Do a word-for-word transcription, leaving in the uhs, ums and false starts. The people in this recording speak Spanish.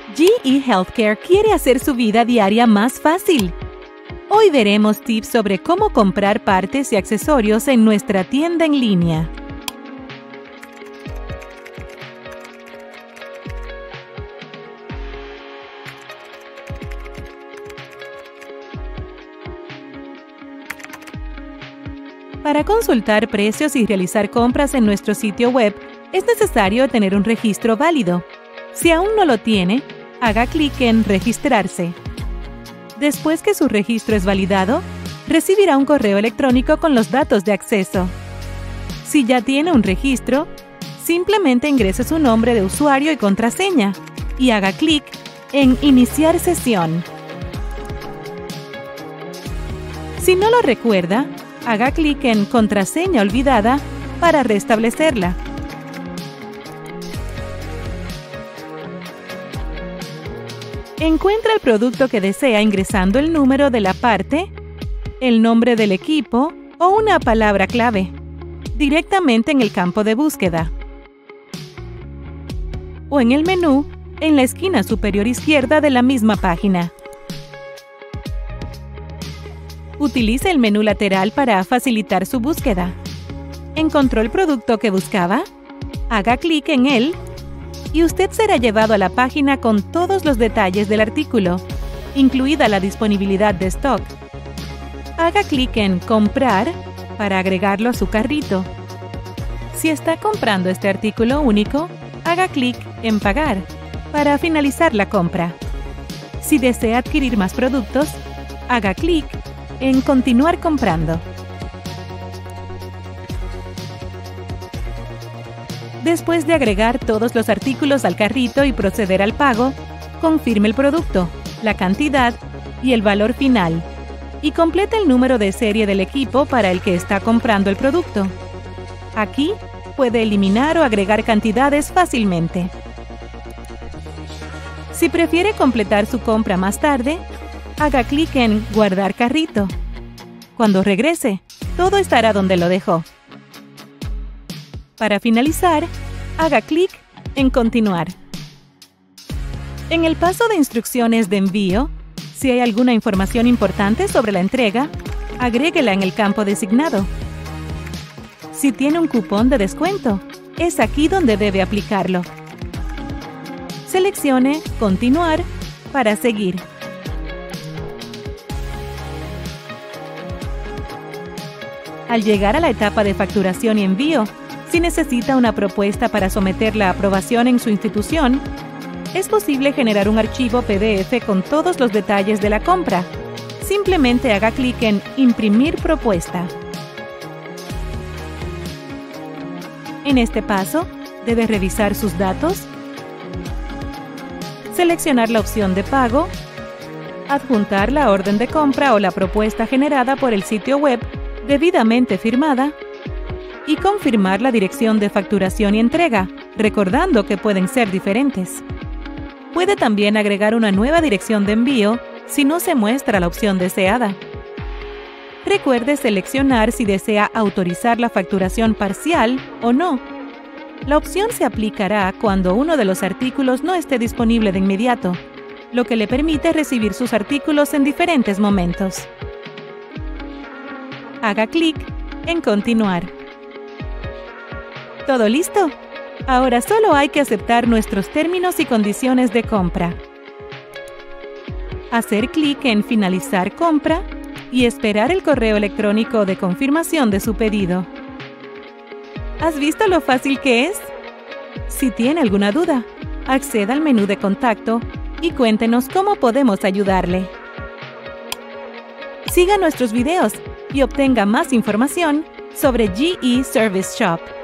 G E Healthcare quiere hacer su vida diaria más fácil. Hoy veremos tips sobre cómo comprar partes y accesorios en nuestra tienda en línea. Para consultar precios y realizar compras en nuestro sitio web, es necesario tener un registro válido. Si aún no lo tiene, haga clic en Registrarse. Después que su registro es validado, recibirá un correo electrónico con los datos de acceso. Si ya tiene un registro, simplemente ingrese su nombre de usuario y contraseña y haga clic en Iniciar sesión. Si no lo recuerda, haga clic en Contraseña olvidada para restablecerla. Encuentra el producto que desea ingresando el número de la parte, el nombre del equipo o una palabra clave, directamente en el campo de búsqueda. O en el menú, en la esquina superior izquierda de la misma página. Utilice el menú lateral para facilitar su búsqueda. ¿Encontró el producto que buscaba? Haga clic en él y usted será llevado a la página con todos los detalles del artículo, incluida la disponibilidad de stock. Haga clic en Comprar para agregarlo a su carrito. Si está comprando este artículo único, haga clic en Pagar para finalizar la compra. Si desea adquirir más productos, haga clic en Continuar comprando. Después de agregar todos los artículos al carrito y proceder al pago, confirme el producto, la cantidad y el valor final, y complete el número de serie del equipo para el que está comprando el producto. Aquí puede eliminar o agregar cantidades fácilmente. Si prefiere completar su compra más tarde, haga clic en Guardar carrito. Cuando regrese, todo estará donde lo dejó. Para finalizar, haga clic en Continuar. En el paso de instrucciones de envío, si hay alguna información importante sobre la entrega, agréguela en el campo designado. Si tiene un cupón de descuento, es aquí donde debe aplicarlo. Seleccione Continuar para seguir. Al llegar a la etapa de facturación y envío, si necesita una propuesta para someter la aprobación en su institución, es posible generar un archivo P D F con todos los detalles de la compra. Simplemente haga clic en Imprimir propuesta. En este paso, debe revisar sus datos, seleccionar la opción de pago, adjuntar la orden de compra o la propuesta generada por el sitio web debidamente firmada y confirmar la dirección de facturación y entrega, recordando que pueden ser diferentes. Puede también agregar una nueva dirección de envío si no se muestra la opción deseada. Recuerde seleccionar si desea autorizar la facturación parcial o no. La opción se aplicará cuando uno de los artículos no esté disponible de inmediato, lo que le permite recibir sus artículos en diferentes momentos. Haga clic en Continuar. ¿Todo listo? Ahora solo hay que aceptar nuestros términos y condiciones de compra. Hacer clic en Finalizar compra y esperar el correo electrónico de confirmación de su pedido. ¿Has visto lo fácil que es? Si tiene alguna duda, acceda al menú de contacto y cuéntenos cómo podemos ayudarle. Siga nuestros videos y obtenga más información sobre G E Service Shop.